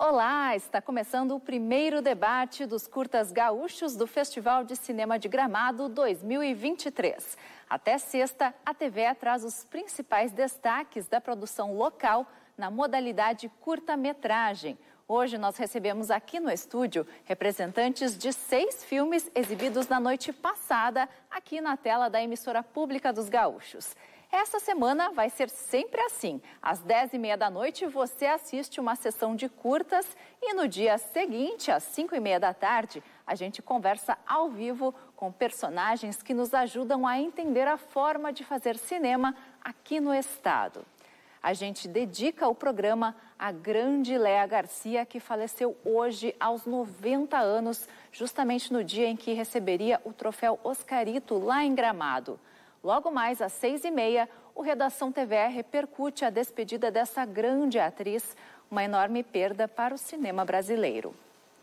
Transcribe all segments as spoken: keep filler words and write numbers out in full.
Olá, está começando o primeiro debate dos curtas gaúchos do Festival de Cinema de Gramado dois mil e vinte e três. Até sexta, a T V traz os principais destaques da produção local na modalidade curta-metragem. Hoje nós recebemos aqui no estúdio representantes de seis filmes exibidos na noite passada aqui na tela da emissora pública dos gaúchos. Essa semana vai ser sempre assim. Às dez e meia da noite você assiste uma sessão de curtas e no dia seguinte, às cinco e meia da tarde, a gente conversa ao vivo com personagens que nos ajudam a entender a forma de fazer cinema aqui no estado. A gente dedica o programa à grande Léa Garcia, que faleceu hoje aos noventa anos, justamente no dia em que receberia o troféu Oscarito lá em Gramado. Logo mais às seis e meia, o Redação T V repercute a despedida dessa grande atriz, uma enorme perda para o cinema brasileiro.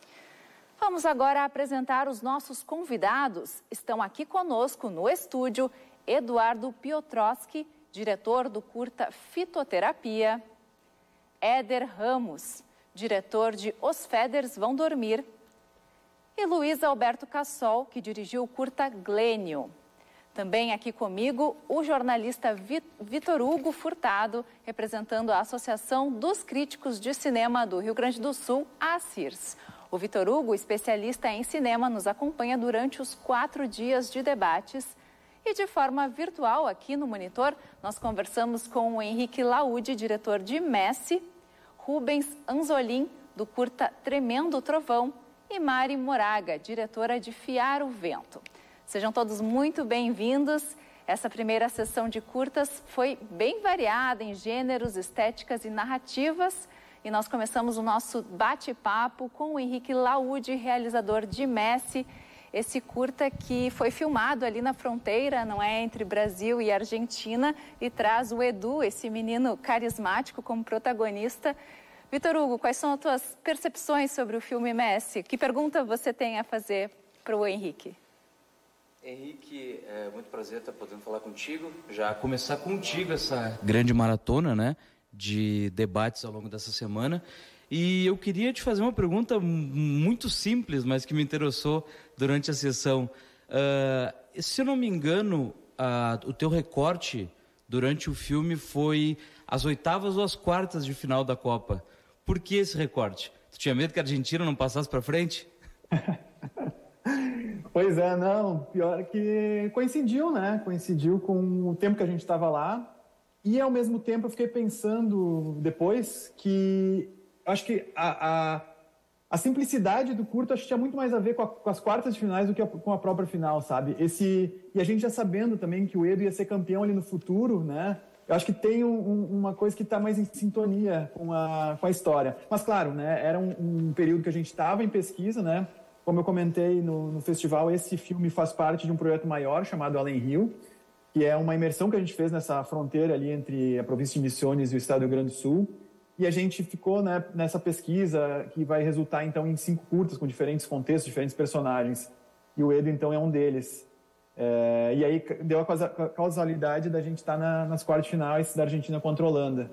Vamos agora apresentar os nossos convidados. Estão aqui conosco no estúdio Eduardo Piotrowski, diretor do curta Fitoterapia, Éder Ramos, diretor de Os Feders Vão Dormir, e Luiz Alberto Cassol, que dirigiu o curta Glênio. Também aqui comigo o jornalista Vitor Hugo Furtado, representando a Associação dos Críticos de Cinema do Rio Grande do Sul, a ACIRS. O Vitor Hugo, especialista em cinema, nos acompanha durante os quatro dias de debates. E de forma virtual, aqui no monitor, nós conversamos com o Henrique Laude, diretor de Messi, Rubens Anzolin, do curta Tremendo Trovão, e Mari Moraga, diretora de Fiar o Vento. Sejam todos muito bem-vindos. Essa primeira sessão de curtas foi bem variada em gêneros, estéticas e narrativas. E nós começamos o nosso bate-papo com o Henrique Laude, realizador de Messi. Esse curta que foi filmado ali na fronteira, não é, entre Brasil e Argentina, e traz o Edu, esse menino carismático, como protagonista. Vitor Hugo, quais são as tuas percepções sobre o filme Messi? Que pergunta você tem a fazer para o Henrique? Henrique, é muito prazer estar podendo falar contigo. Já começar contigo essa grande maratona, né, de debates ao longo dessa semana. E eu queria te fazer uma pergunta muito simples, mas que me interessou durante a sessão. Uh, se eu não me engano, uh, o teu recorte durante o filme foi as oitavas ou as quartas de final da Copa. Por que esse recorte? Tu tinha medo que a Argentina não passasse para frente? Pois é, não, pior que coincidiu, né? Coincidiu com o tempo que a gente estava lá. E, ao mesmo tempo, eu fiquei pensando depois que acho que a, a, a simplicidade do curto acho que tinha muito mais a ver com, a, com as quartas de finais do que a, com a própria final, sabe? Esse, e a gente já sabendo também que o Edu ia ser campeão ali no futuro, né? Eu acho que tem um, um, uma coisa que está mais em sintonia com a, com a história. Mas, claro, né? Era um, um período que a gente estava em pesquisa, né? Como eu comentei no, no festival, esse filme faz parte de um projeto maior chamado Além Rio, que é uma imersão que a gente fez nessa fronteira ali entre a província de Misiones e o estado do Rio Grande do Sul. E a gente ficou, né, nessa pesquisa que vai resultar, então, em cinco curtas com diferentes contextos, diferentes personagens. E o Edu, então, é um deles. É, e aí deu a causalidade da gente estar na, nas quartas finais da Argentina contra a Holanda.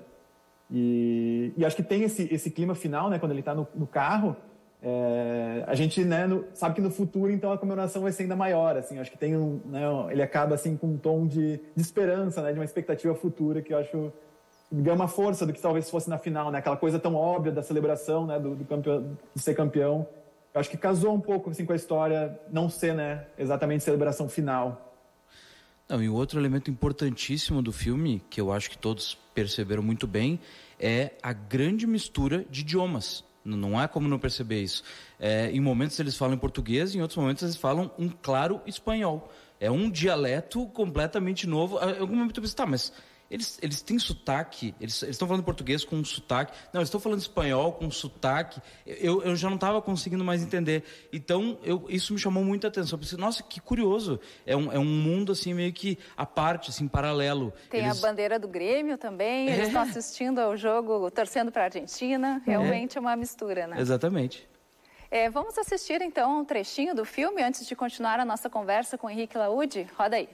E, e acho que tem esse, esse clima final, né, quando ele está no, no carro. É, a gente, né, no, sabe que no futuro, então, a comemoração vai ser ainda maior, assim, acho que tem um, né, ele acaba, assim, com um tom de, de esperança, né, de uma expectativa futura que eu acho que deu uma força do que talvez fosse na final, né, aquela coisa tão óbvia da celebração, né, do, do campeão, de ser campeão, eu acho que casou um pouco, assim, com a história não ser, né, exatamente celebração final. Não, e o outro elemento importantíssimo do filme, que eu acho que todos perceberam muito bem, é a grande mistura de idiomas. Não há como não perceber isso. É, em momentos eles falam em português, em outros momentos eles falam um claro espanhol. É um dialeto completamente novo. Em algum momento eu pensei, tá, mas eles, eles têm sotaque? Eles estão falando português com sotaque? Não, eles estão falando espanhol com sotaque. Eu, eu já não estava conseguindo mais entender. Então, eu, isso me chamou muita atenção. Eu pensei, nossa, que curioso. É um, é um mundo, assim, meio que à parte, assim, paralelo. Tem eles... a bandeira do Grêmio também. Eles é. estão assistindo ao jogo, torcendo para a Argentina. Realmente é. é uma mistura, né? Exatamente. É, vamos assistir, então, um trechinho do filme antes de continuar a nossa conversa com o Henrique Laude. Roda aí.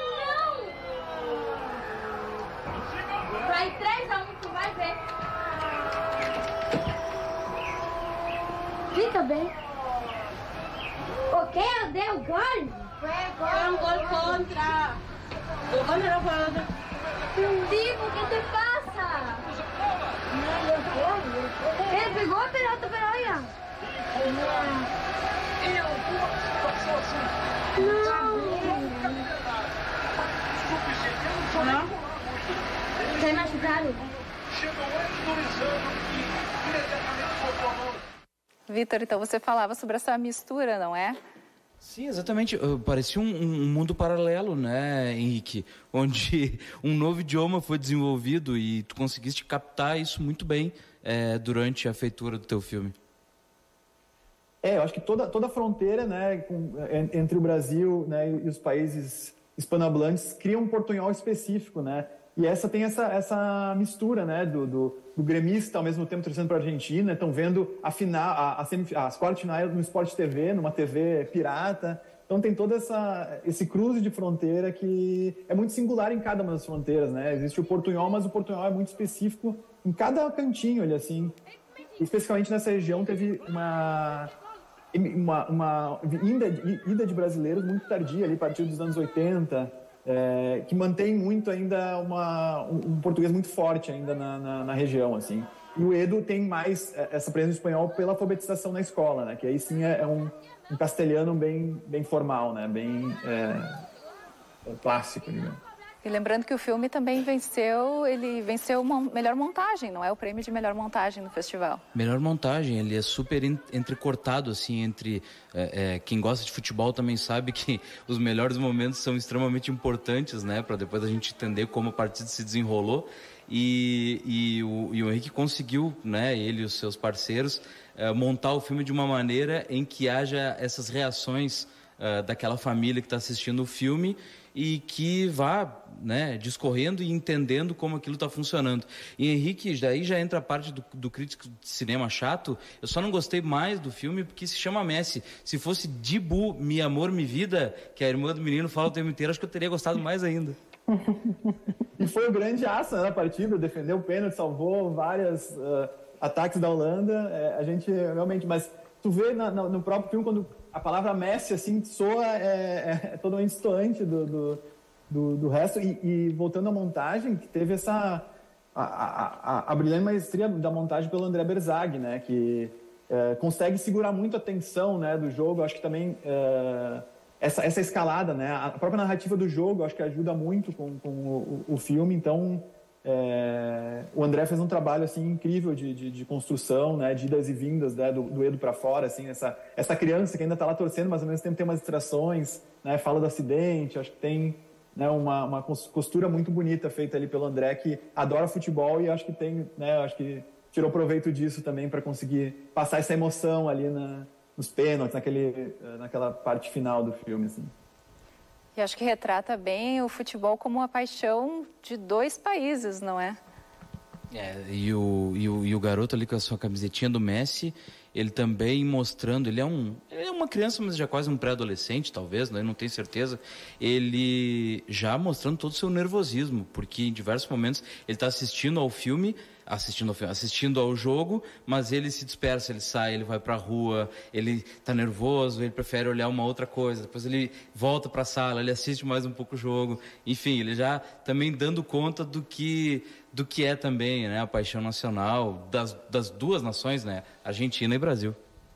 Vai três a um, tu vai ver. também. O que? Deu gol? Foi um gol contra. O gol era contra. Digo, o que te passa? Ele pegou a pelota pela olha. Não. Não. Tem machucado. Vitor, então você falava sobre essa mistura, não é? Sim, exatamente. Parecia um, um mundo paralelo, né, Henrique? Onde um novo idioma foi desenvolvido e tu conseguiste captar isso muito bem é, durante a feitura do teu filme. É, eu acho que toda, toda a fronteira, né, com, entre o Brasil, né, e os países hispanohablantes cria um portunhol específico, né? E essa tem essa, essa mistura, né, do, do, do gremista ao mesmo tempo torcendo para a Argentina, estão vendo a final, a, a, as quartas finais no Sport T V, numa T V pirata. Então tem todo essa, esse cruze de fronteira que é muito singular em cada uma das fronteiras, né? Existe o portunhol, mas o portunhol é muito específico em cada cantinho, olha assim. Especificamente nessa região teve uma uma, uma ida, ida de brasileiros muito tardia, ali a partir dos anos oitenta. É, que mantém muito ainda uma, um, um português muito forte ainda na, na, na região, assim. E o Edo tem mais essa presença espanhol pela alfabetização na escola, né? Que aí sim é, é um, um castelhano bem, bem formal, né? Bem é, é clássico, digamos. E lembrando que o filme também venceu, ele venceu uma melhor montagem, não é? O prêmio de melhor montagem no festival. Melhor montagem, ele é super entrecortado, assim, entre... É, é, quem gosta de futebol também sabe que os melhores momentos são extremamente importantes, né? Para depois a gente entender como a partida se desenrolou. E, e, o, e o Henrique conseguiu, né, ele e os seus parceiros, é, montar o filme de uma maneira em que haja essas reações é, daquela família que está assistindo o filme e que vá, né, discorrendo e entendendo como aquilo está funcionando. E Henrique, daí já entra a parte do, do crítico de cinema chato. Eu só não gostei mais do filme porque se chama Messi. Se fosse Dibu, Mi Amor, Mi Vida, que a irmã do menino fala o tempo inteiro, acho que eu teria gostado mais ainda. E foi o grande aço, né, na partida, defendeu o pênalti, salvou vários uh, ataques da Holanda. É, a gente realmente... Mas tu vê na, na, no próprio filme, quando a palavra Messi, assim, soa, é, é totalmente distoante do, do, do, do resto. E, e voltando à montagem, que teve essa... A, a, a, a brilhante maestria da montagem pelo André Berzag, né? Que é, consegue segurar muito a tensão, né, do jogo. Eu acho que também é, essa, essa escalada, né? A própria narrativa do jogo, eu acho que ajuda muito com, com o, o filme. Então, é, o André fez um trabalho assim incrível de, de, de construção, né, de idas e vindas, né, do, do Edo para fora, assim, essa, essa criança que ainda está lá torcendo, mas ao mesmo tempo tem umas distrações, né, fala do acidente. Acho que tem, né, uma, uma costura muito bonita feita ali pelo André, que adora futebol e acho que tem, né, acho que tirou proveito disso também para conseguir passar essa emoção ali na, nos pênaltis, naquele, naquela parte final do filme, assim. E acho que retrata bem o futebol como uma paixão de dois países, não é? É, e o, e o, e o garoto ali com a sua camisetinha do Messi, ele também mostrando, ele é um, ele é uma criança, mas já quase um pré-adolescente, talvez, né? Não tenho certeza. Ele já mostrando todo o seu nervosismo, porque em diversos momentos ele está assistindo ao filme, assistindo ao filme, assistindo ao jogo, mas ele se dispersa, ele sai, ele vai para a rua, ele está nervoso, ele prefere olhar uma outra coisa, depois ele volta para a sala, ele assiste mais um pouco o jogo, enfim, ele já também dando conta do que, do que é também, né, a paixão nacional das, das duas nações, né, Argentina e Brasil.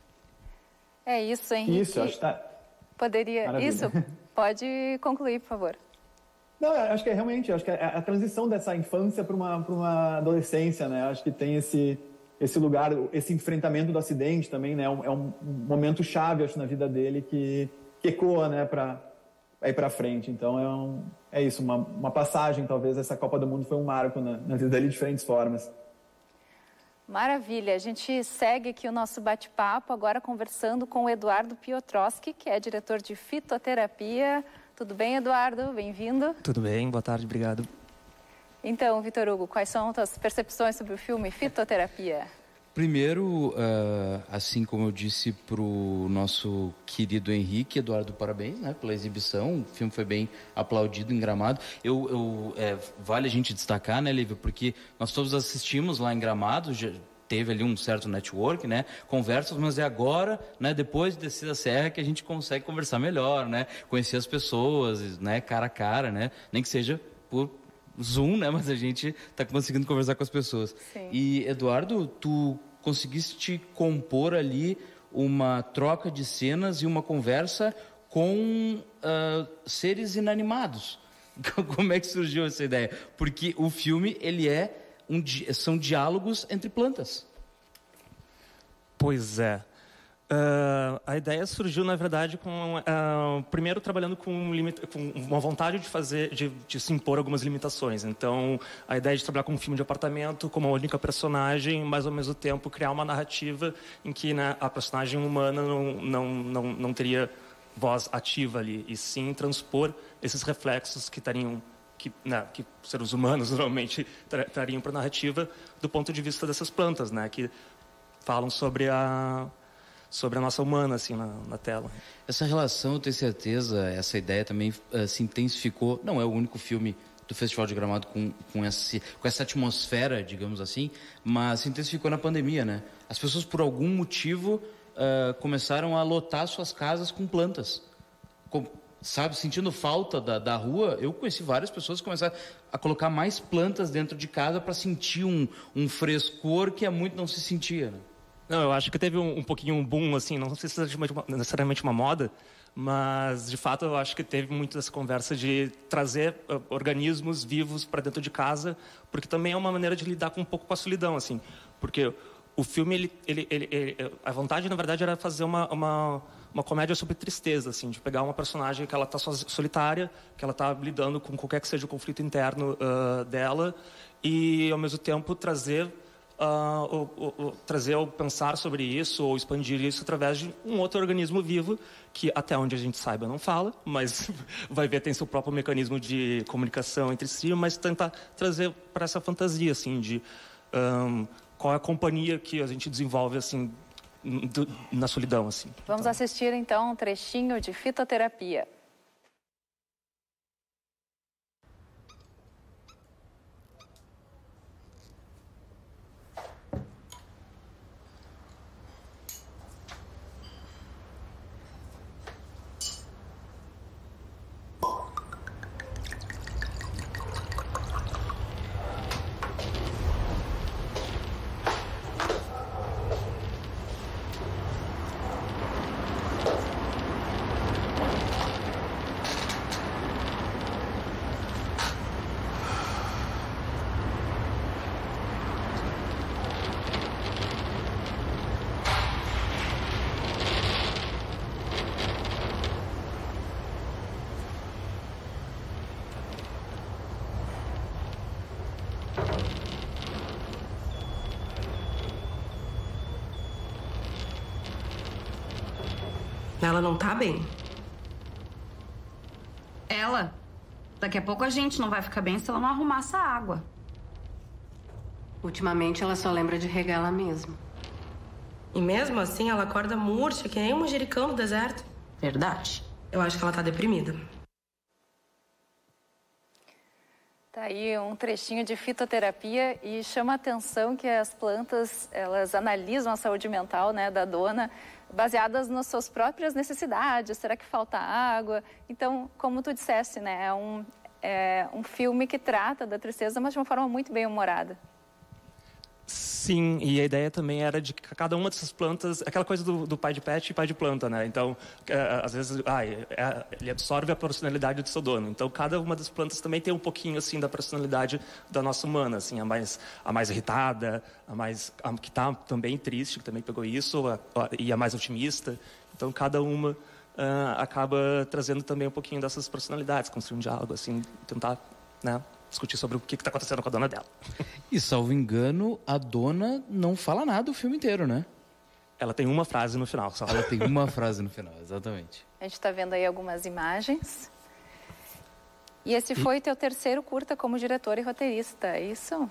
É isso, Henrique. Isso, acho que tá... Poderia... Maravilha. Isso, pode concluir, por favor. Não, acho que é realmente, acho que é a transição dessa infância para uma, para uma adolescência, né? Acho que tem esse, esse lugar, esse enfrentamento do acidente também, né? É um, é um momento chave, acho, na vida dele que, que ecoa, né, para ir para frente. Então, é, um, é isso, uma, uma passagem, talvez, essa Copa do Mundo foi um marco na, na vida dele de diferentes formas. Maravilha, a gente segue aqui o nosso bate-papo, agora conversando com o Eduardo Piotrowski, que é diretor de fitoterapia. Tudo bem, Eduardo? Bem-vindo. Tudo bem, boa tarde, obrigado. Então, Vitor Hugo, quais são as tuas percepções sobre o filme Fitoterapia? Primeiro, uh, assim como eu disse para o nosso querido Henrique, Eduardo, parabéns, né, pela exibição. O filme foi bem aplaudido em Gramado. Eu, eu, é, vale a gente destacar, né, Lívia, porque nós todos assistimos lá em Gramado, já, teve ali um certo network, né? Conversas, mas é agora, né? Depois de descer a serra que a gente consegue conversar melhor, né? Conhecer as pessoas, né? Cara a cara, né? Nem que seja por Zoom, né? Mas a gente está conseguindo conversar com as pessoas. Sim. E, Eduardo, tu conseguiste compor ali uma troca de cenas e uma conversa com uh, seres inanimados. Como é que surgiu essa ideia? Porque o filme, ele é um, são diálogos entre plantas. Pois é. Uh, a ideia surgiu, na verdade, com uh, primeiro trabalhando com, limita, com uma vontade de fazer, de, de se impor algumas limitações. Então, a ideia de trabalhar com um filme de apartamento, com uma única personagem, mas ao mesmo tempo criar uma narrativa em que, né, a personagem humana não, não, não, não teria voz ativa ali, e sim transpor esses reflexos que estariam, que, né, que seres humanos normalmente trariam para a narrativa do ponto de vista dessas plantas, né, que falam sobre a sobre a nossa humana, assim, na, na tela. Essa relação, eu tenho certeza, essa ideia também uh, se intensificou. Não é o único filme do Festival de Gramado com, com, esse, com essa atmosfera, digamos assim, mas se intensificou na pandemia, né? As pessoas, por algum motivo, uh, começaram a lotar suas casas com plantas. Com, sabe, sentindo falta da, da rua, eu conheci várias pessoas que começaram a colocar mais plantas dentro de casa para sentir um, um frescor que há muito não se sentia, né? Não, eu acho que teve um, um pouquinho um boom, assim, não sei se é necessariamente uma moda, mas, de fato, eu acho que teve muito essa conversa de trazer uh, organismos vivos para dentro de casa, porque também é uma maneira de lidar com um pouco com a solidão, assim, porque o filme, ele, ele, ele, ele, a vontade, na verdade, era fazer uma, uma, uma comédia sobre tristeza, assim, de pegar uma personagem que ela está solitária, que ela está lidando com qualquer que seja o conflito interno uh, dela, e, ao mesmo tempo, trazer... Uh, ou, ou, ou, trazer ou pensar sobre isso ou expandir isso através de um outro organismo vivo que até onde a gente saiba não fala, mas vai ver tem seu próprio mecanismo de comunicação entre si, mas tentar trazer para essa fantasia assim de um, qual é a companhia que a gente desenvolve assim do, na solidão assim. Vamos então assistir então um trechinho de Fitoterapia. Ela não tá bem. Ela? Daqui a pouco a gente não vai ficar bem se ela não arrumar essa água. Ultimamente ela só lembra de regar ela mesma. E mesmo assim ela acorda murcha, que nem um manjericão no deserto. Verdade. Eu acho que ela tá deprimida. Tá aí um trechinho de Fitoterapia e chama a atenção que as plantas, elas analisam a saúde mental, né, da dona, baseadas nas suas próprias necessidades. Será que falta água? Então, como tu disseste, né, é um, é um filme que trata da tristeza, mas de uma forma muito bem humorada. Sim, e a ideia também era de que cada uma dessas plantas, aquela coisa do, do pai de pet e pai de planta, né? Então, é, às vezes, ah, é, ele absorve a personalidade do seu dono. Então, cada uma das plantas também tem um pouquinho, assim, da personalidade da nossa humana, assim, a mais, a mais irritada, a mais, a que está também triste, que também pegou isso, a, a, e a mais otimista. Então, cada uma uh, acaba trazendo também um pouquinho dessas personalidades, construir um diálogo, assim, tentar, né, discutir sobre o que está acontecendo com a dona dela. E, salvo engano, a dona não fala nada o filme inteiro, né? Ela tem uma frase no final, só. Ela tem uma frase no final, exatamente. A gente está vendo aí algumas imagens. E esse foi e... teu terceiro curta como diretor e roteirista, é isso?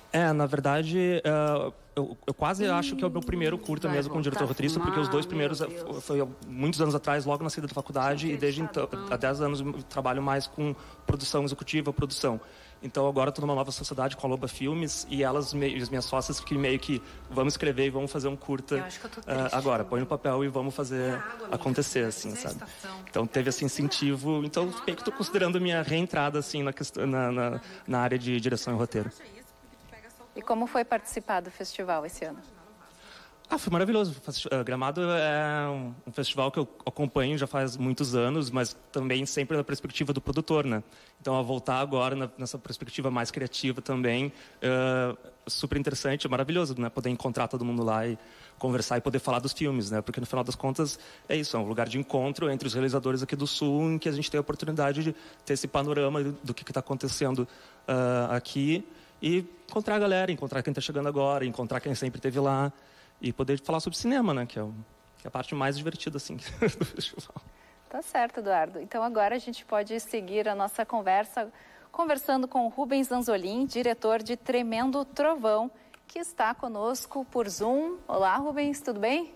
É, na verdade, uh, eu, eu quase hum, acho que é o meu primeiro curta mesmo como diretor-roteirista, porque os dois primeiros foi, foi muitos anos atrás, logo na saída da faculdade, e desde então, há dez anos eu trabalho mais com produção executiva, produção. Então agora estou numa nova sociedade com a Loba Filmes, e elas, meio, as minhas sócias, que meio que vamos escrever e vamos fazer um curta uh, agora, põe no papel e vamos fazer acontecer, assim, sabe? Então teve esse incentivo, então meio que estou considerando a minha reentrada, assim, na, questão, na, na, na área de direção e roteiro. E como foi participar do festival esse ano? Ah, foi maravilhoso. Gramado é um festival que eu acompanho já faz muitos anos, mas também sempre na perspectiva do produtor, né? Então, a voltar agora nessa perspectiva mais criativa também, é super interessante, é maravilhoso, né? Poder encontrar todo mundo lá e conversar e poder falar dos filmes, né? Porque, no final das contas, é isso, é um lugar de encontro entre os realizadores aqui do Sul, em que a gente tem a oportunidade de ter esse panorama do que está acontecendo uh, aqui, e encontrar a galera, encontrar quem está chegando agora, encontrar quem sempre esteve lá e poder falar sobre cinema, né? Que é, o, que é a parte mais divertida, assim, do festival. Tá certo, Eduardo. Então agora a gente pode seguir a nossa conversa conversando com o Rubens Anzolin, diretor de Tremendo Trovão, que está conosco por Zoom. Olá, Rubens, tudo bem?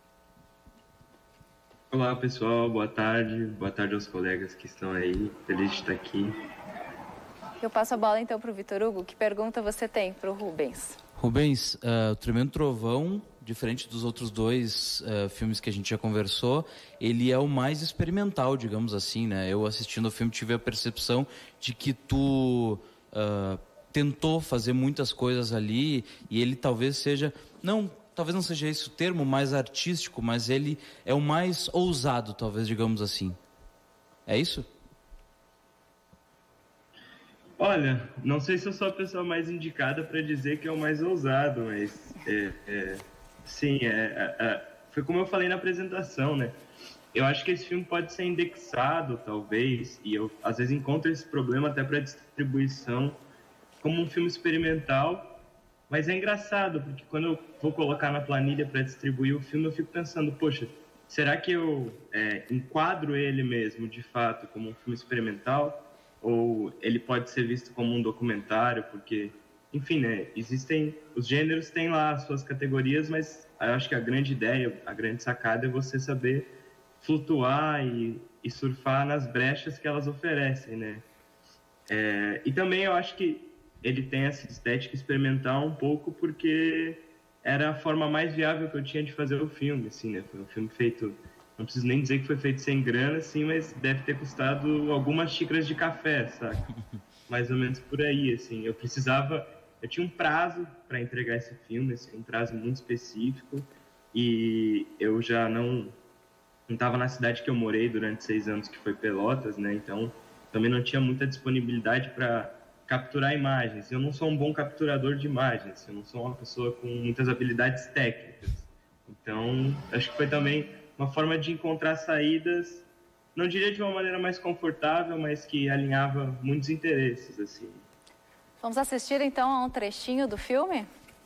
Olá, pessoal. Boa tarde. Boa tarde aos colegas que estão aí. Feliz de estar aqui. Eu passo a bola então para o Vitor Hugo. Que pergunta você tem para o Rubens? Rubens, uh, o Tremendo Trovão, diferente dos outros dois uh, filmes que a gente já conversou, ele é o mais experimental, digamos assim, né? Eu assistindo o filme tive a percepção de que tu uh, tentou fazer muitas coisas ali, e ele talvez seja, não, talvez não seja esse o termo, mais artístico, mas ele é o mais ousado, talvez, digamos assim. É isso? Olha, não sei se eu sou a pessoa mais indicada para dizer que é o mais ousado, mas é, é, sim, é, é, é, foi como eu falei na apresentação, né? Eu acho que esse filme pode ser indexado, talvez, e eu às vezes encontro esse problema até para distribuição, como um filme experimental, mas é engraçado, porque quando eu vou colocar na planilha para distribuir o filme, eu fico pensando, poxa, será que eu é, enquadro ele mesmo, de fato, como um filme experimental? Ou ele pode ser visto como um documentário, porque, enfim, né, existem, os gêneros têm lá as suas categorias, mas eu acho que a grande ideia, a grande sacada é você saber flutuar e, e surfar nas brechas que elas oferecem, né? É, e também eu acho que ele tem essa estética experimental um pouco porque era a forma mais viável que eu tinha de fazer o filme, assim, né? Foi um filme feito... Não preciso nem dizer que foi feito sem grana, assim, mas deve ter custado algumas xícaras de café, sabe? Mais ou menos por aí, assim. Eu precisava... Eu tinha um prazo para entregar esse filme, assim, um prazo muito específico, e eu já não não estava na cidade que eu morei durante seis anos, que foi Pelotas, né? Então, também não tinha muita disponibilidade para capturar imagens. Eu não sou um bom capturador de imagens, eu não sou uma pessoa com muitas habilidades técnicas. Então, acho que foi também... uma forma de encontrar saídas, não diria de uma maneira mais confortável, mas que alinhava muitos interesses, assim. Vamos assistir, então, a um trechinho do filme?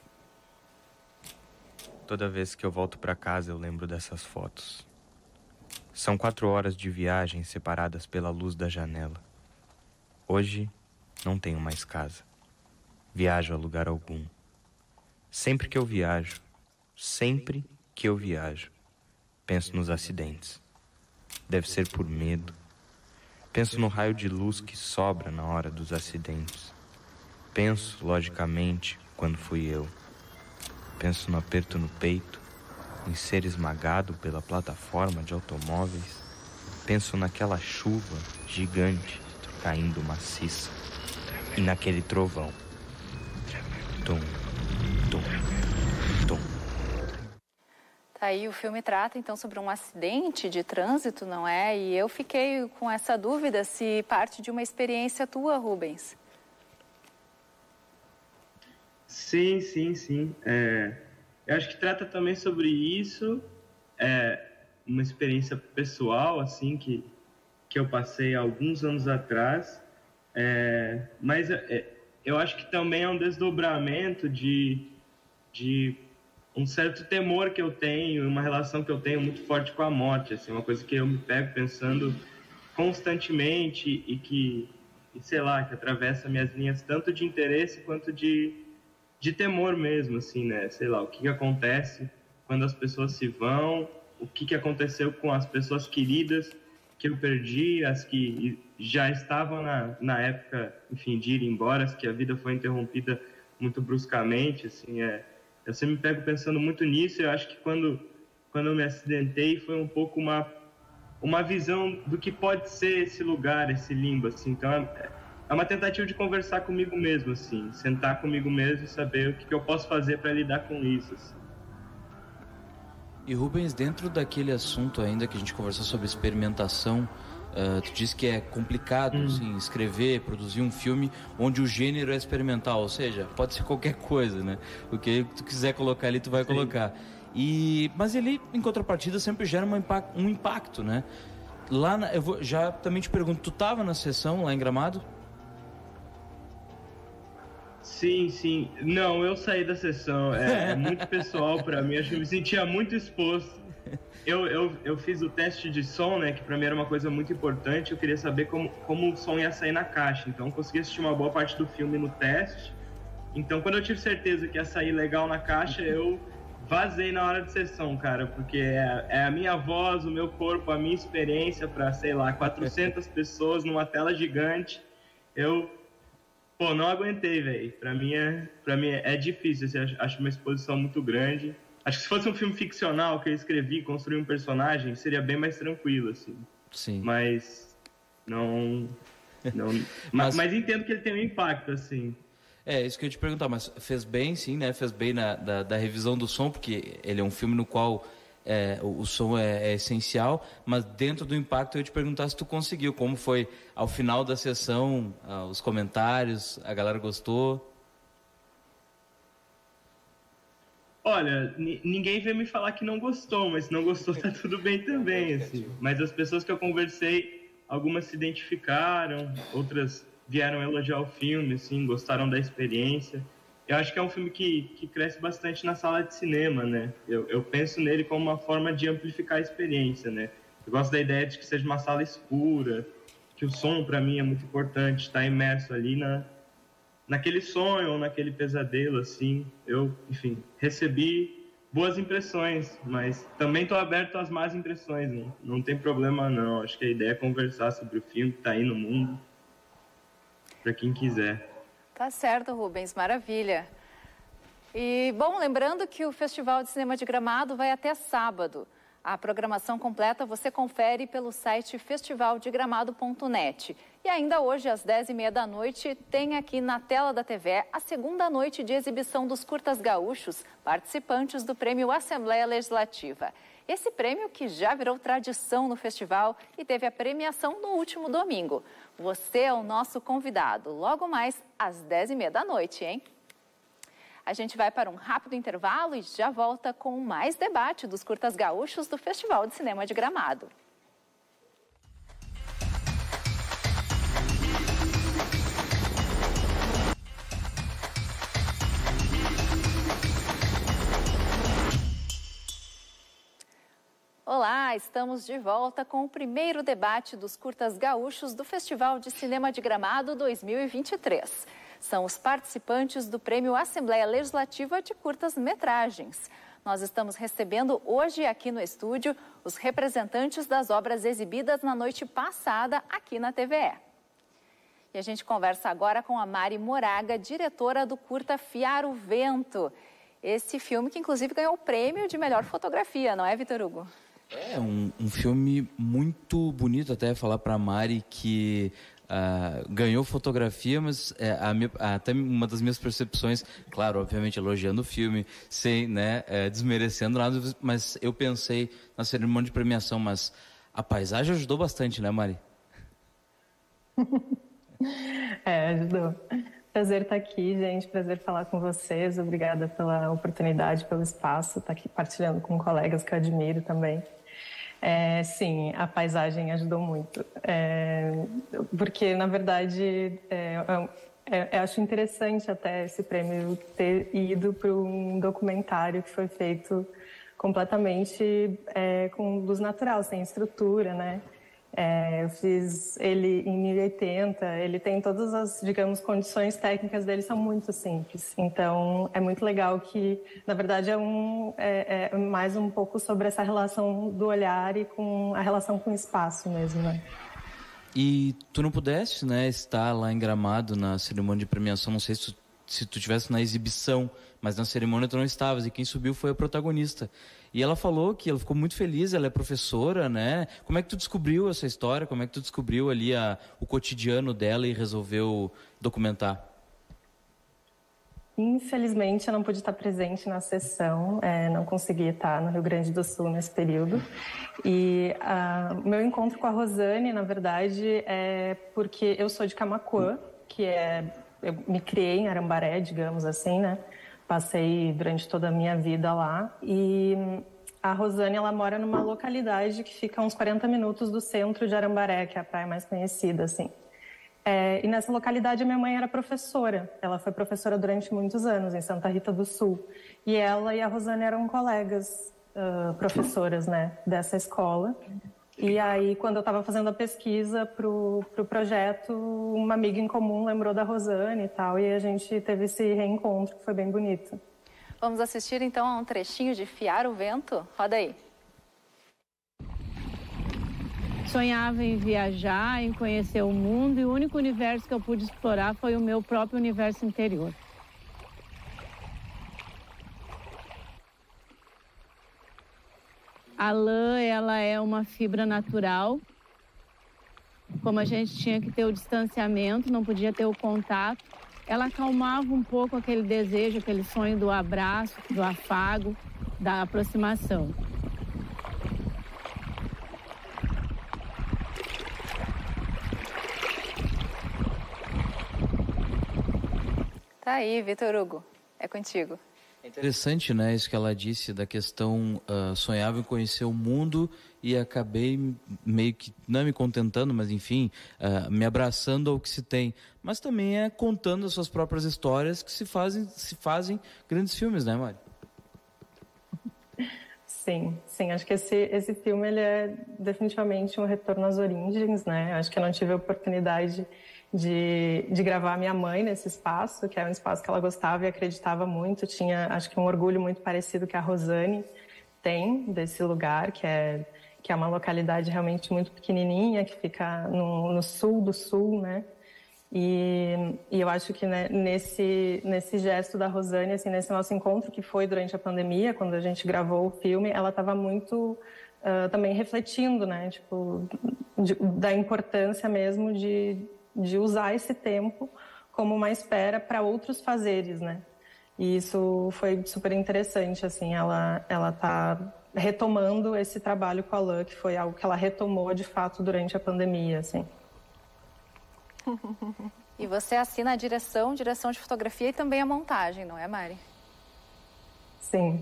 Toda vez que eu volto para casa, eu lembro dessas fotos. São quatro horas de viagem separadas pela luz da janela. Hoje, não tenho mais casa. Viajo a lugar algum. Sempre que eu viajo, sempre que eu viajo, penso nos acidentes. Deve ser por medo. Penso no raio de luz que sobra na hora dos acidentes. Penso, logicamente, quando fui eu. Penso no aperto no peito, em ser esmagado pela plataforma de automóveis. Penso naquela chuva gigante caindo maciça. E naquele trovão. Tum, tum, tum. Aí o filme trata, então, sobre um acidente de trânsito, não é? E eu fiquei com essa dúvida se parte de uma experiência tua, Rubens. Sim, sim, sim. É, eu acho que trata também sobre isso, é, uma experiência pessoal, assim, que, que eu passei alguns anos atrás. É, mas é, eu acho que também é um desdobramento de... de um certo temor que eu tenho, uma relação que eu tenho muito forte com a morte, assim, uma coisa que eu me pego pensando constantemente e que, e sei lá, que atravessa minhas linhas tanto de interesse quanto de, de temor mesmo, assim, né? Sei lá, o que, que acontece quando as pessoas se vão, o que, que aconteceu com as pessoas queridas que eu perdi, as que já estavam na, na época, enfim, de ir embora, as que a vida foi interrompida muito bruscamente, assim, é... Eu sempre me pego pensando muito nisso, e eu acho que quando, quando eu me acidentei foi um pouco uma, uma visão do que pode ser esse lugar, esse limbo, assim. Então é, é uma tentativa de conversar comigo mesmo, assim, sentar comigo mesmo e saber o que, que eu posso fazer para lidar com isso, assim. E Rubens, dentro daquele assunto ainda que a gente conversou sobre experimentação, uh, tu disse que é complicado hum. assim, escrever, produzir um filme onde o gênero é experimental, ou seja, pode ser qualquer coisa, né? O que tu quiser colocar ali, tu vai Sim. colocar. E, mas ele, em contrapartida, sempre gera uma impact, um impacto, né? Lá, na, eu vou, já também te pergunto, tu estava na sessão lá em Gramado? Sim, sim. Não, eu saí da sessão. É, é muito pessoal para mim. Acho que eu me sentia muito exposto. Eu, eu, eu fiz o teste de som, né? Que para mim era uma coisa muito importante. Eu queria saber como, como o som ia sair na caixa. Então, eu consegui assistir uma boa parte do filme no teste. Então, quando eu tive certeza que ia sair legal na caixa, eu vazei na hora de sessão, cara. Porque é, é a minha voz, o meu corpo, a minha experiência para, sei lá, quatrocentas pessoas numa tela gigante. Eu... Pô, não aguentei, velho. Pra mim, é, pra mim é difícil, assim, acho uma exposição muito grande. Acho que se fosse um filme ficcional que eu escrevi, construir um personagem, seria bem mais tranquilo, assim. Sim. Mas não... não mas... mas entendo que ele tem um impacto, assim. É, isso que eu ia te perguntar, mas fez bem, sim, né? Fez bem na, da, da revisão do som, porque ele é um filme no qual... É, o, o som é, é essencial, mas dentro do impacto eu ia te perguntar se tu conseguiu, como foi ao final da sessão, ah, os comentários, a galera gostou? Olha, ninguém veio me falar que não gostou, mas se não gostou tá tudo bem também, assim. Mas as pessoas que eu conversei, algumas se identificaram, outras vieram elogiar o filme, assim, gostaram da experiência. Eu acho que é um filme que, que cresce bastante na sala de cinema, né? Eu, eu penso nele como uma forma de amplificar a experiência, né? Eu gosto da ideia de que seja uma sala escura, que o som, para mim, é muito importante, estar imerso ali na, naquele sonho ou naquele pesadelo, assim. Eu, enfim, recebi boas impressões, mas também estou aberto às más impressões, né? Não tem problema, não. Acho que a ideia é conversar sobre o filme que está aí no mundo, para quem quiser. Tá certo, Rubens, maravilha. E, bom, lembrando que o Festival de Cinema de Gramado vai até sábado. A programação completa você confere pelo site festival de gramado ponto net. E ainda hoje, às dez e meia da noite, tem aqui na tela da T V a segunda noite de exibição dos curtas gaúchos, participantes do Prêmio Assembleia Legislativa. Esse prêmio que já virou tradição no festival e teve a premiação no último domingo. Você é o nosso convidado, logo mais às dez e meia da noite, hein? A gente vai para um rápido intervalo e já volta com mais debate dos curtas gaúchos do Festival de Cinema de Gramado. Olá, estamos de volta com o primeiro debate dos curtas gaúchos do Festival de Cinema de Gramado dois mil e vinte e três. São os participantes do Prêmio Assembleia Legislativa de Curtas-Metragens. Nós estamos recebendo hoje aqui no estúdio os representantes das obras exibidas na noite passada aqui na T V E. E a gente conversa agora com a Mari Moraga, diretora do curta Fiar o Vento. Esse filme que inclusive ganhou o prêmio de melhor fotografia, não é, Vitor Hugo? É um, um filme muito bonito, até falar para a Mari que uh, ganhou fotografia, mas é, a minha, até uma das minhas percepções, claro, obviamente elogiando o filme, sem, né, é, desmerecendo nada, mas eu pensei na cerimônia de premiação, mas a paisagem ajudou bastante, né, Mari? É, ajudou. Prazer estar aqui, gente, prazer falar com vocês, obrigada pela oportunidade, pelo espaço, estar aqui partilhando com colegas que eu admiro também. É, sim, a paisagem ajudou muito, é, porque, na verdade, é, é, eu acho interessante até esse prêmio ter ido para um documentário que foi feito completamente é, com luz natural, sem estrutura, né? É, eu fiz ele em mil e oitenta, ele tem todas as, digamos, condições técnicas dele são muito simples. Então, é muito legal que, na verdade, é, um, é, é mais um pouco sobre essa relação do olhar e com a relação com o espaço mesmo, né? E tu não pudeste, né, estar lá em Gramado na cerimônia de premiação, não sei se tu, se tu estivesse na exibição, mas na cerimônia tu não estavas, e quem subiu foi a protagonista. E ela falou que ela ficou muito feliz, ela é professora, né? Como é que tu descobriu essa história? Como é que tu descobriu ali a, o cotidiano dela e resolveu documentar? Infelizmente, eu não pude estar presente na sessão, é, não consegui estar no Rio Grande do Sul nesse período. E o meu encontro com a Rosane, na verdade, é porque eu sou de Camaquã, que é... Eu me criei em Arambaré, digamos assim, né? Passei durante toda a minha vida lá. E a Rosane, ela mora numa localidade que fica a uns quarenta minutos do centro de Arambaré, que é a praia mais conhecida, assim. É, e nessa localidade a minha mãe era professora. Ela foi professora durante muitos anos em Santa Rita do Sul. E ela e a Rosane eram colegas uh, professoras, né, dessa escola. E aí, quando eu estava fazendo a pesquisa para o pro projeto, uma amiga em comum lembrou da Rosane e tal, e a gente teve esse reencontro que foi bem bonito. Vamos assistir então a um trechinho de Fiar o Vento? Roda aí. Sonhava em viajar, em conhecer o mundo, e o único universo que eu pude explorar foi o meu próprio universo interior. A lã, ela é uma fibra natural. Como a gente tinha que ter o distanciamento, não podia ter o contato, ela acalmava um pouco aquele desejo, aquele sonho do abraço, do afago, da aproximação. Tá aí, Vitor Hugo, é contigo. É interessante, né, isso que ela disse da questão, uh, sonhava em conhecer o mundo e acabei meio que, não me contentando, mas enfim, uh, me abraçando ao que se tem. Mas também é contando as suas próprias histórias que se fazem, se fazem grandes filmes, né, Mari? Sim, sim, acho que esse, esse filme ele é definitivamente um retorno às origens, né? Acho que eu não tive a oportunidade de, de gravar a minha mãe nesse espaço, que é um espaço que ela gostava e acreditava muito. Tinha, acho que um orgulho muito parecido que a Rosane tem desse lugar, que é, que é uma localidade realmente muito pequenininha, que fica no, no sul do sul, né? E, e eu acho que, né, nesse, nesse gesto da Rosane, assim, nesse nosso encontro que foi durante a pandemia, quando a gente gravou o filme, ela estava muito uh, também refletindo, né, tipo, de, da importância mesmo de, de usar esse tempo como uma espera para outros fazeres, né. E isso foi super interessante, assim, ela ela tá retomando esse trabalho com a Lã, que foi algo que ela retomou de fato durante a pandemia, assim. E você assina a direção, direção de fotografia e também a montagem, não é, Mari? Sim.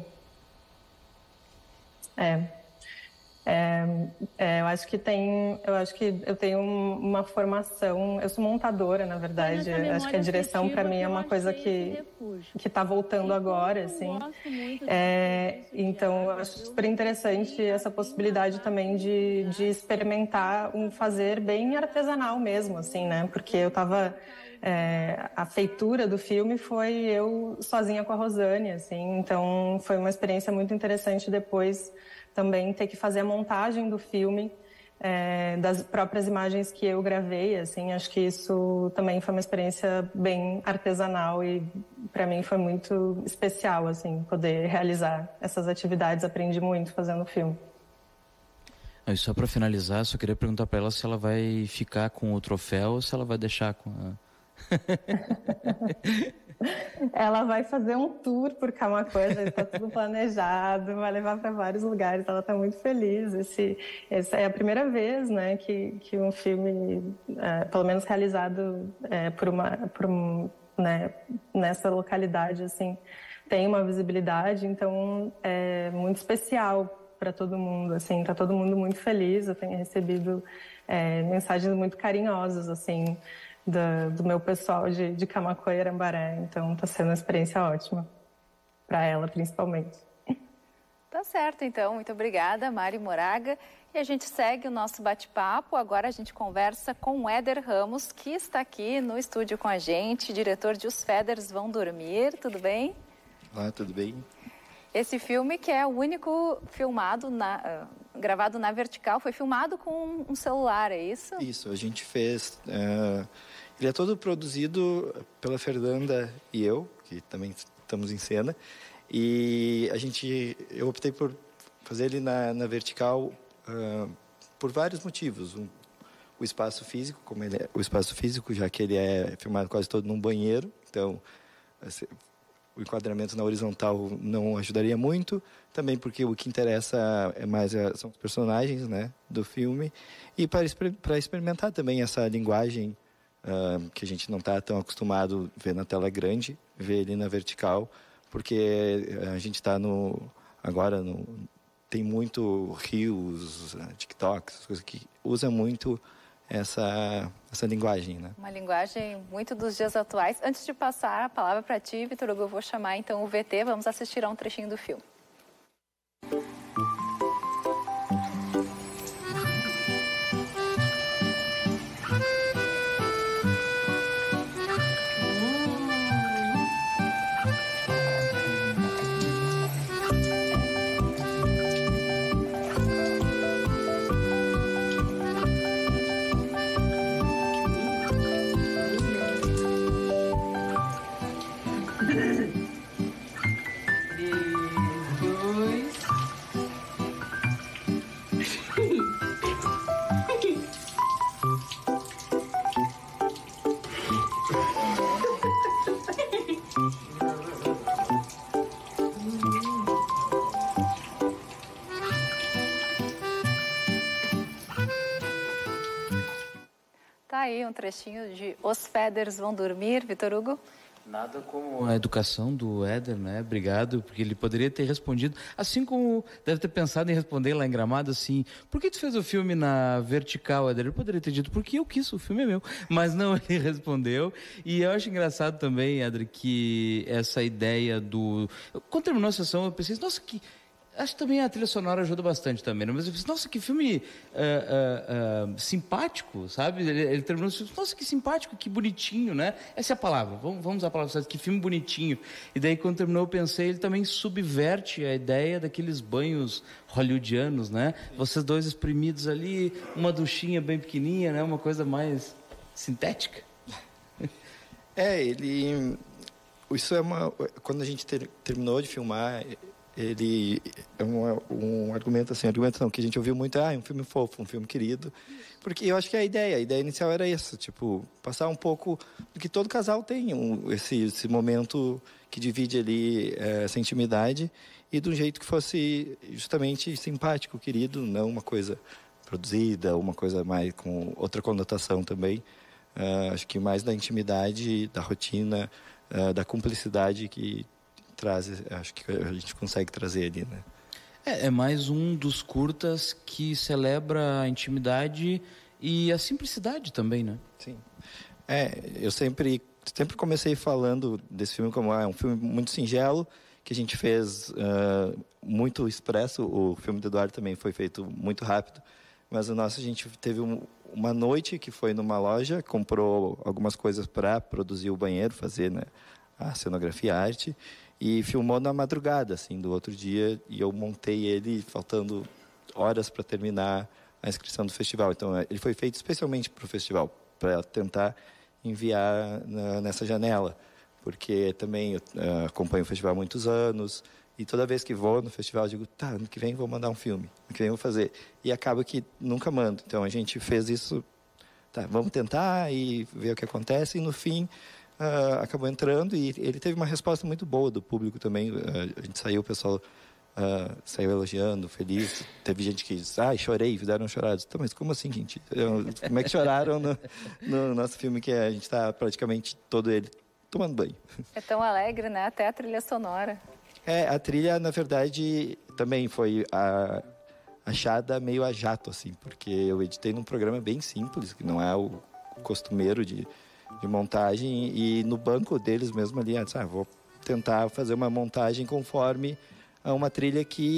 É. É, é, eu acho que tem, eu acho que eu tenho uma formação, eu sou montadora, na verdade. Acho que a direção para mim é uma coisa que que está voltando agora, assim. É, então, eu acho super interessante essa possibilidade também de, de experimentar um fazer bem artesanal mesmo, assim, né? Porque eu estava É, a feitura do filme foi eu sozinha com a Rosane, assim, então foi uma experiência muito interessante depois também ter que fazer a montagem do filme, é, das próprias imagens que eu gravei, assim, acho que isso também foi uma experiência bem artesanal e para mim foi muito especial, assim, poder realizar essas atividades, aprendi muito fazendo o filme. E só para finalizar, só queria perguntar para ela se ela vai ficar com o troféu ou se ela vai deixar com a... Ela vai fazer um tour por Camaquã, já está tudo planejado, vai levar para vários lugares, ela está muito feliz. Esse, essa é a primeira vez, né, que, que um filme, é, pelo menos realizado é, por uma, por um, né, nessa localidade, assim, tem uma visibilidade, então é muito especial para todo mundo, assim, está todo mundo muito feliz. Eu tenho recebido é, mensagens muito carinhosas, assim, Do, do meu pessoal de, de Camaquã e Arambaré, então está sendo uma experiência ótima, para ela principalmente. Tá certo, então. Muito obrigada, Mari Moraga. E a gente segue o nosso bate-papo. Agora a gente conversa com o Éder Ramos, que está aqui no estúdio com a gente, diretor de Os Feders Vão Dormir. Tudo bem? Olá, tudo bem? Esse filme, que é o único filmado, na, uh, gravado na vertical, foi filmado com um celular, é isso? Isso, a gente fez... Uh, ele é todo produzido pela Fernanda e eu, que também estamos em cena. E a gente, eu optei por fazer ele na, na vertical uh, por vários motivos. Um, o espaço físico, como ele é, o espaço físico, já que ele é filmado quase todo num banheiro, então assim, o enquadramento na horizontal não ajudaria muito. Também porque o que interessa é mais a, são os personagens, né, do filme. E para, para experimentar também essa linguagem uh, que a gente não está tão acostumado a ver na tela grande, ver ele na vertical, porque a gente está no agora no, tem muito Reels, TikToks, coisas que usa muito essa essa linguagem, né? Uma linguagem muito dos dias atuais. Antes de passar a palavra para ti, Vitor Hugo, eu vou chamar então o V T. Vamos assistir a um trechinho do filme. Tá aí um trechinho de Os Feders Vão Dormir, Vitor Hugo. Nada como a educação do Éder, né? Obrigado, porque ele poderia ter respondido, assim como deve ter pensado em responder lá em Gramado, assim, por que tu fez o filme na vertical, Éder? Ele poderia ter dito, porque eu quis, o filme é meu. Mas não, ele respondeu. E eu acho engraçado também, Éder, que essa ideia do... Quando terminou a sessão, eu pensei, nossa, que... Acho que também a trilha sonora ajuda bastante também, né? Mas eu pensei, nossa, que filme uh, uh, uh, simpático, sabe? Ele, ele terminou assim, nossa, que simpático, que bonitinho, né? Essa é a palavra, vamos, vamos usar a palavra certa, que filme bonitinho. E daí, quando terminou, eu pensei, ele também subverte a ideia daqueles banhos hollywoodianos, né? Vocês dois espremidos ali, uma duchinha bem pequenininha, né? Uma coisa mais sintética. É, ele... Isso é uma... Quando a gente ter, terminou de filmar... Ele é um, um argumento assim, argumento não, que a gente ouviu muito, ah, é um filme fofo, um filme querido, porque eu acho que a ideia, a ideia inicial era essa, tipo, passar um pouco do que todo casal tem, um, esse, esse momento que divide ali é, essa intimidade e de um jeito que fosse justamente simpático, querido, não uma coisa produzida, uma coisa mais com outra conotação também, uh, acho que mais da intimidade, da rotina, uh, da cumplicidade que traz, acho que a gente consegue trazer ali, né? É, é mais um dos curtas que celebra a intimidade e a simplicidade também, né? Sim. É, eu sempre, sempre comecei falando desse filme como ah, é um filme muito singelo, que a gente fez uh, muito expresso. O filme do Eduardo também foi feito muito rápido, mas o nosso a gente teve um, uma noite que foi numa loja, comprou algumas coisas para produzir o banheiro, fazer, né, a cenografia, a arte, e filmou na madrugada, assim, do outro dia, e eu montei ele faltando horas para terminar a inscrição do festival. Então, ele foi feito especialmente para o festival, para tentar enviar na, nessa janela, porque também eu uh, acompanho o festival há muitos anos, e toda vez que vou no festival, eu digo, tá, ano que vem vou mandar um filme, ano que vem vou fazer. E acaba que nunca mando. Então, a gente fez isso, tá, vamos tentar e ver o que acontece, e no fim... Uh, acabou entrando e ele teve uma resposta muito boa do público também. Uh, a gente saiu, o pessoal uh, saiu elogiando, feliz. Teve gente que disse, ah, chorei, fizeram chorar. Então, mas como assim, gente? Eu, como é que choraram no, no nosso filme que a gente está praticamente todo ele tomando banho? É tão alegre, né? Até a trilha sonora. É, a trilha, na verdade, também foi a, achada meio a jato, assim, porque eu editei num programa bem simples, que não é o costumeiro de... de montagem, e no banco deles mesmo ali, eu disse, ah, vou tentar fazer uma montagem conforme a uma trilha que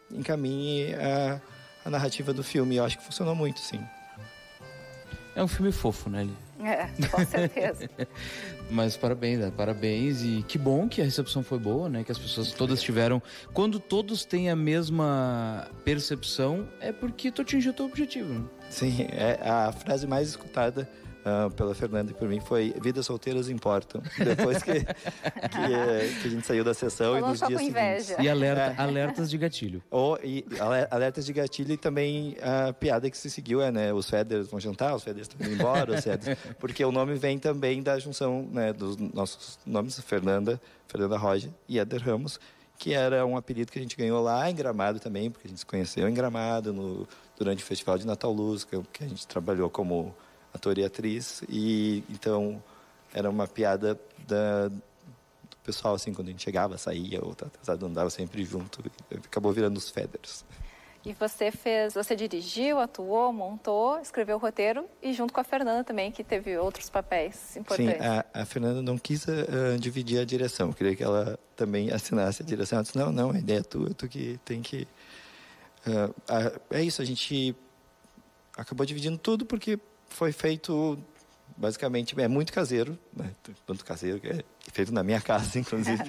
encaminhe a, a narrativa do filme. Eu acho que funcionou muito, sim. É um filme fofo, né, Eli? É, com certeza. Mas parabéns, né? Parabéns. E que bom que a recepção foi boa, né? Que as pessoas todas tiveram... Quando todos têm a mesma percepção, é porque tu atingiu o teu objetivo, né? Sim, é a frase mais escutada uh, pela Fernanda e por mim foi: vidas solteiras importam. Depois que, que, que a gente saiu da sessão e nos dias seguintes. E alerta, é. alertas de gatilho. Ou, e, alertas de gatilho, e também a piada que se seguiu é, né? Os Feders vão jantar, os Feders estão indo embora, os Feders, porque o nome vem também da junção, né, dos nossos nomes, Fernanda, Fernanda Roja e Éder Ramos, que era um apelido que a gente ganhou lá em Gramado também, porque a gente se conheceu em Gramado, no, durante o Festival de Natal Luz, que, que a gente trabalhou como ator e atriz. E então era uma piada da, do pessoal, assim, quando a gente chegava, saía, ou atrasado, andava sempre junto, e acabou virando os Feders. E você fez, você dirigiu, atuou, montou, escreveu o roteiro, e junto com a Fernanda também, que teve outros papéis importantes. Sim, a, a Fernanda não quis uh, dividir a direção. Eu queria que ela também assinasse a direção. Ela disse: não, não, a ideia é tua, tu que tem que... Uh, uh, é isso, a gente acabou dividindo tudo porque foi feito, basicamente, é muito caseiro, né? Tanto caseiro que é feito na minha casa, inclusive.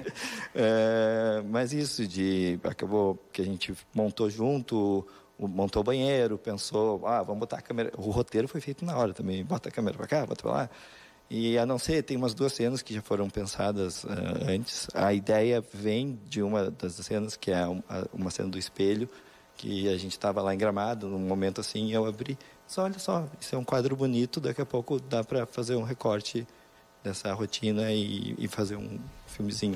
é, mas isso, de acabou que a gente montou junto, montou o banheiro, pensou, ah, vamos botar a câmera... O roteiro foi feito na hora também, bota a câmera para cá, bota para lá. E, a não ser, tem umas duas cenas que já foram pensadas uh, antes. A ideia vem de uma das cenas, que é uma, uma cena do espelho, que a gente estava lá em Gramado, num momento assim, eu abri, só olha só, isso é um quadro bonito, daqui a pouco dá para fazer um recorte dessa rotina e, e fazer um filmezinho.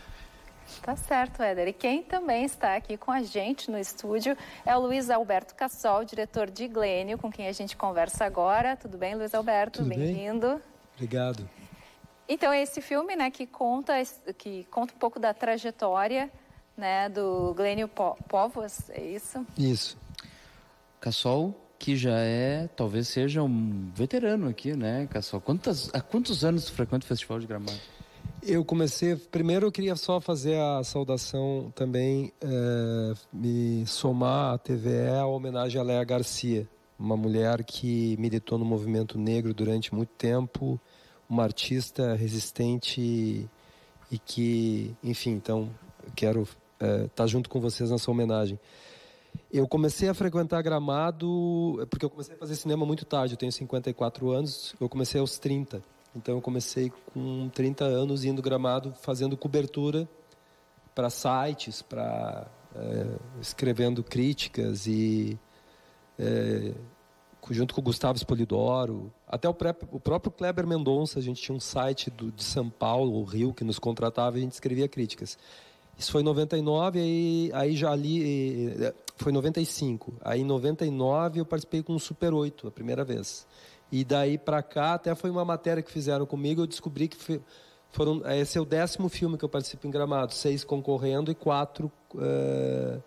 Tá certo, Éder. E quem também está aqui com a gente no estúdio é o Luiz Alberto Cassol, diretor de Glênio, com quem a gente conversa agora. Tudo bem, Luiz Alberto? Bem-vindo. Obrigado. Então, esse filme, né, que conta, que conta um pouco da trajetória, né, do Glênio Póvoas, é isso? Isso. Cassol, que já é, talvez seja um veterano aqui, né, Cassol? Quantas, há quantos anos tu frequenta o Festival de Gramado? Eu comecei, primeiro eu queria só fazer a saudação também, é, me somar à T V E a homenagem a Léa Garcia, uma mulher que militou no movimento negro durante muito tempo, uma artista resistente e que, enfim, então eu quero estar é, tá junto com vocês nessa homenagem. Eu comecei a frequentar Gramado, porque eu comecei a fazer cinema muito tarde, eu tenho cinquenta e quatro anos, eu comecei aos trinta. Então eu comecei com trinta anos indo Gramado, fazendo cobertura para sites, para é, escrevendo críticas e é, junto com o Gustavo Spolidoro, até o, pré, o próprio Kleber Mendonça, a gente tinha um site do, de São Paulo, o Rio, que nos contratava e a gente escrevia críticas. Isso foi em noventa e nove, aí, aí já ali, foi em noventa e cinco. Aí em noventa e nove eu participei com o Super oito, a primeira vez. E daí para cá, até foi uma matéria que fizeram comigo, eu descobri que foi, foram, esse é o décimo filme que eu participo em Gramado, seis concorrendo e quatro uh,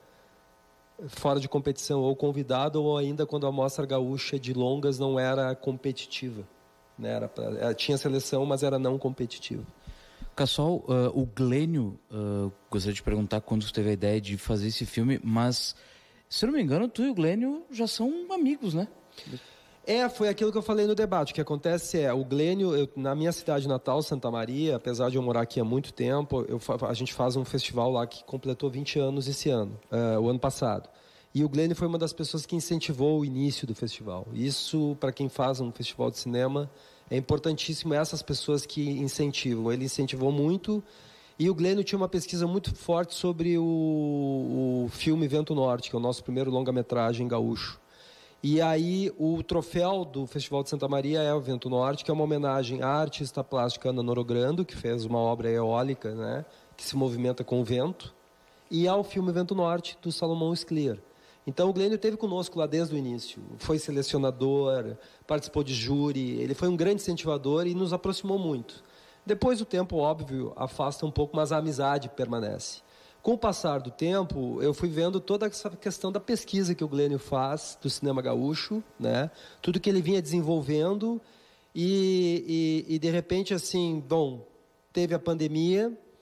fora de competição, ou convidado, ou ainda quando a Mostra Gaúcha de longas não era competitiva. Né? Era pra, tinha seleção, mas era não competitiva. Cassol, uh, o Glênio, uh, gostaria de perguntar quando você teve a ideia de fazer esse filme, mas, se eu não me engano, tu e o Glênio já são amigos, né? É, foi aquilo que eu falei no debate. O que acontece é, o Glênio, eu, na minha cidade natal, Santa Maria, apesar de eu morar aqui há muito tempo, eu, a gente faz um festival lá que completou vinte anos esse ano, uh, o ano passado. E o Glênio foi uma das pessoas que incentivou o início do festival. Isso, para quem faz um festival de cinema, é importantíssimo, essas pessoas que incentivam. Ele incentivou muito. E o Glênio tinha uma pesquisa muito forte sobre o, o filme Vento Norte, que é o nosso primeiro longa-metragem gaúcho. E aí o troféu do Festival de Santa Maria é o Vento Norte, que é uma homenagem à artista plástica Ana Norogrando, que fez uma obra eólica, né, que se movimenta com o vento, e ao filme Vento Norte, do Salomão Scliar. Então o Glênio esteve conosco lá desde o início, foi selecionador, participou de júri, ele foi um grande incentivador e nos aproximou muito. Depois o tempo, óbvio, afasta um pouco, mas a amizade permanece. Com o passar do tempo, eu fui vendo toda essa questão da pesquisa que o Glênio faz do cinema gaúcho, né? Tudo que ele vinha desenvolvendo e, e, e, de repente, assim, bom, teve a pandemia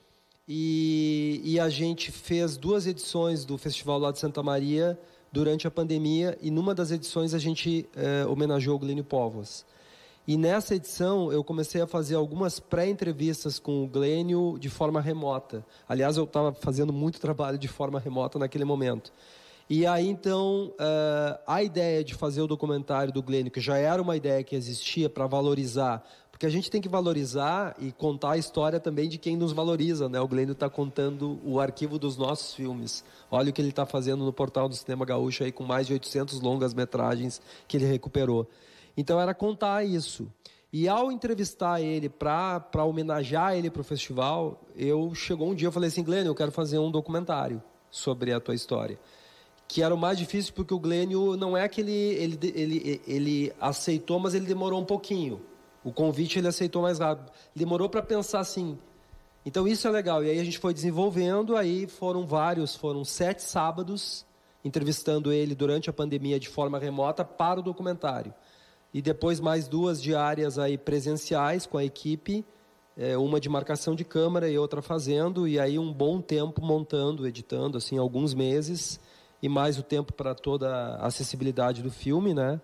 e, e a gente fez duas edições do festival lá de Santa Maria durante a pandemia, e numa das edições a gente é, homenageou o Glênio Póvoas. E nessa edição eu comecei a fazer algumas pré-entrevistas com o Glênio de forma remota. Aliás, eu estava fazendo muito trabalho de forma remota naquele momento. E aí, então, uh, a ideia de fazer o documentário do Glênio, que já era uma ideia que existia para valorizar, porque a gente tem que valorizar e contar a história também de quem nos valoriza, né? O Glênio está contando o arquivo dos nossos filmes. Olha o que ele está fazendo no portal do Cinema Gaúcho, aí, com mais de oitocentas longas-metragens que ele recuperou. Então, era contar isso. E ao entrevistar ele para homenagear ele para o festival, eu chegou um dia e falei assim, Glênio, eu quero fazer um documentário sobre a tua história. Que era o mais difícil porque o Glênio não é que ele, ele, ele, ele aceitou, mas ele demorou um pouquinho. O convite ele aceitou mais rápido. Demorou para pensar assim. Então isso é legal. E aí a gente foi desenvolvendo, aí foram vários, foram sete sábados, entrevistando ele durante a pandemia de forma remota para o documentário. E depois mais duas diárias aí presenciais com a equipe, é, uma de marcação de câmera e outra fazendo, e aí um bom tempo montando, editando, assim, alguns meses, e mais o tempo para toda a acessibilidade do filme, né?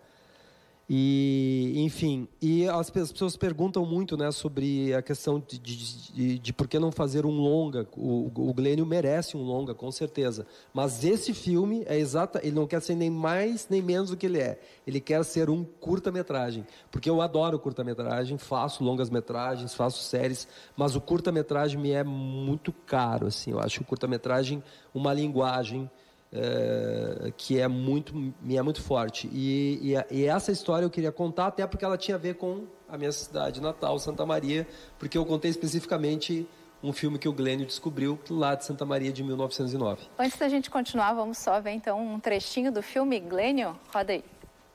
E, enfim, e as pessoas perguntam muito, né, sobre a questão de, de, de, de por que não fazer um longa. O, o Glênio merece um longa, com certeza. Mas esse filme é exata, ele não quer ser nem mais nem menos do que ele é. Ele quer ser um curta-metragem, porque eu adoro curta-metragem, faço longas-metragens, faço séries, mas o curta-metragem me é muito caro, assim. Eu acho o curta-metragem uma linguagem É, que é muito, me é muito forte. E, e, e essa história eu queria contar, até porque ela tinha a ver com a minha cidade natal, Santa Maria, porque eu contei especificamente um filme que o Glênio descobriu lá de Santa Maria, de mil novecentos e nove. Antes da gente continuar, vamos só ver então um trechinho do filme Glênio. Roda aí.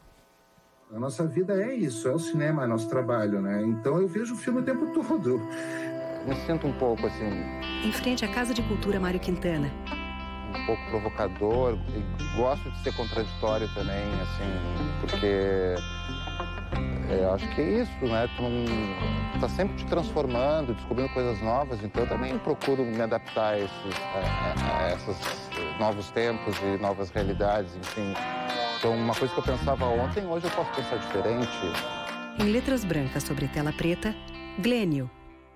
A nossa vida é isso, é o cinema, é nosso trabalho, né? Então eu vejo o filme o tempo todo. Me sinto um pouco assim... Em frente à Casa de Cultura Mário Quintana. Um pouco provocador, e gosto de ser contraditório também, assim, porque é, acho que é isso, né? Tu não, tá sempre te transformando, descobrindo coisas novas, então eu também procuro me adaptar a esses, a, a esses novos tempos e novas realidades, enfim. Então, uma coisa que eu pensava ontem, hoje eu posso pensar diferente. Em letras brancas sobre tela preta, Glênio.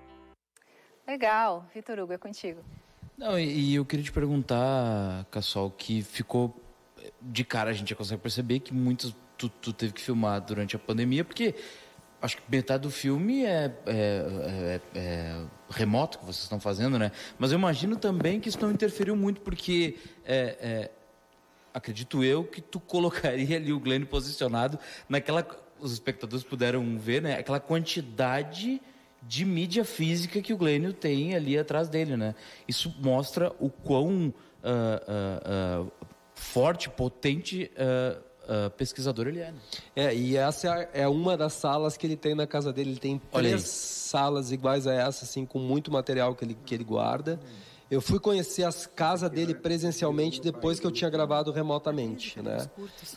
Legal. Vitor Hugo, é contigo. Não, e, e eu queria te perguntar, Cassol, que ficou de cara, a gente já consegue perceber que muitos tu, tu teve que filmar durante a pandemia, porque acho que metade do filme é, é, é, é remoto que vocês estão fazendo, né? Mas eu imagino também que isso não interferiu muito, porque é, é, acredito eu que tu colocaria ali o Glênio posicionado naquela, os espectadores puderam ver, né? Aquela quantidade de mídia física que o Glênio tem ali atrás dele, né? Isso mostra o quão uh, uh, uh, forte, potente uh, uh, pesquisador ele é, né? É, e essa é uma das salas que ele tem na casa dele. Ele tem três salas iguais a essa, assim, com muito material que ele, que ele guarda. Eu fui conhecer a casa dele presencialmente depois que eu tinha gravado remotamente, né?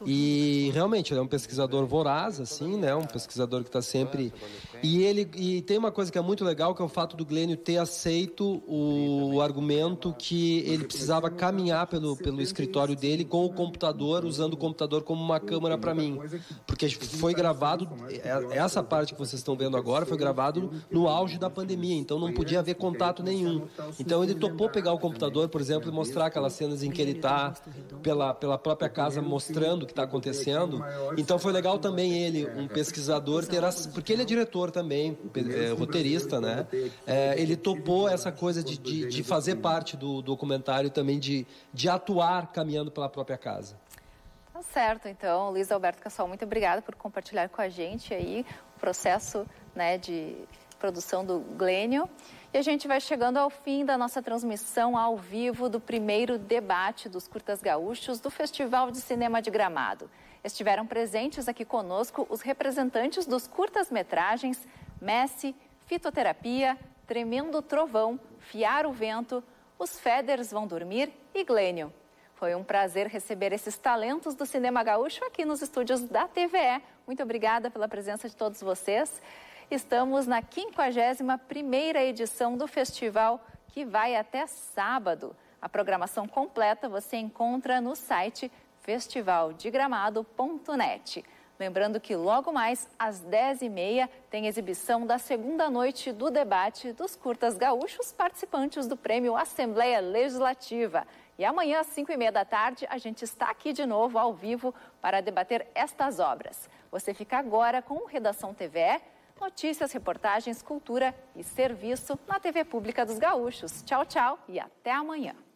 E realmente ele é um pesquisador voraz, assim, né? Um pesquisador que está sempre... E ele e tem uma coisa que é muito legal, que é o fato do Glênio ter aceito o argumento que ele precisava caminhar pelo, pelo escritório dele com o computador, usando o computador como uma câmera para mim. Porque foi gravado, essa parte que vocês estão vendo agora, foi gravado no auge da pandemia, então não podia haver contato nenhum. Então ele topou pegar o computador, por exemplo, e mostrar aquelas cenas em que ele está pela, pela própria casa mostrando o que está acontecendo. Então foi legal também ele, um pesquisador, ter as, porque ele é diretor também, é, roteirista, né? É, ele topou essa coisa de, de, de fazer parte do documentário também, de, de atuar caminhando pela própria casa. Tá certo, então, Luiz Alberto Cassol, muito obrigada por compartilhar com a gente aí o processo, né, de produção do Glênio. E a gente vai chegando ao fim da nossa transmissão ao vivo do primeiro debate dos curtas gaúchos do Festival de Cinema de Gramado. Estiveram presentes aqui conosco os representantes dos curtas-metragens Messi, Fitoterapia, Tremendo Trovão, Fiar o Vento, Os Feders Vão Dormir e Glênio. Foi um prazer receber esses talentos do cinema gaúcho aqui nos estúdios da T V E. Muito obrigada pela presença de todos vocês. Estamos na quinquagésima primeira edição do Festival que vai até sábado. A programação completa você encontra no site festival de gramado ponto net. Lembrando que logo mais, às dez e meia, tem exibição da segunda noite do debate dos curtas gaúchos participantes do Prêmio Assembleia Legislativa. E amanhã, às cinco e meia da tarde, a gente está aqui de novo, ao vivo, para debater estas obras. Você fica agora com o Redação T V E, notícias, reportagens, cultura e serviço na T V Pública dos Gaúchos. Tchau, tchau e até amanhã.